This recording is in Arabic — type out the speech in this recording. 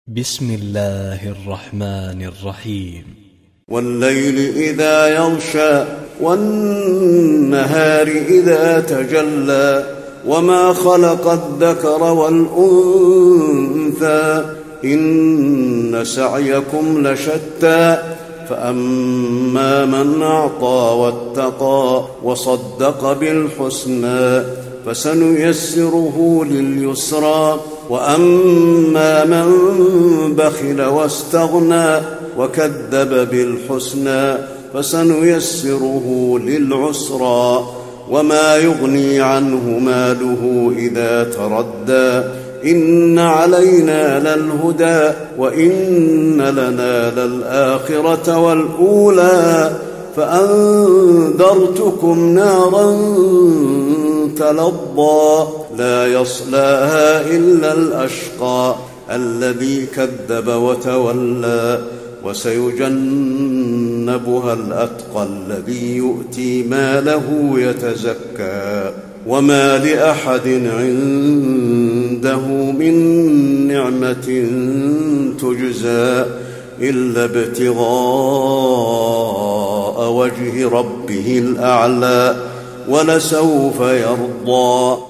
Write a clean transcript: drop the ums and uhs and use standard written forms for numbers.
بسم الله الرحمن الرحيم. والليل إذا يغشى والنهار إذا تجلى وما خلق الذكر والأنثى إن سعيكم لشتى فأما من أعطى واتقى وصدق بالحسنى فسنيسره لليسرى وأما من بخل واستغنى وكذب بالحسنى فسنيسره للعسرى وما يغني عنه ماله إذا تردى إن علينا للهدى وإن لنا للآخرة والأولى فأنذرتكم نارا تلظى لا يصلاها إلا الأشقى الذي كذب وتولى وسيجنبها الأتقى الذي يؤتي ماله يتزكى وما لأحد عنده من نعمة تجزى إلا ابتغاء وجه ربه الأعلى ولسوف يرضى.